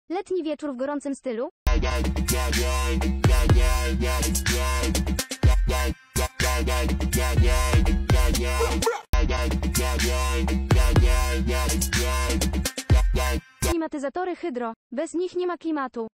Letni wieczór w gorącym stylu? Klimatyzatory Hydro. Bez nich nie ma klimatu.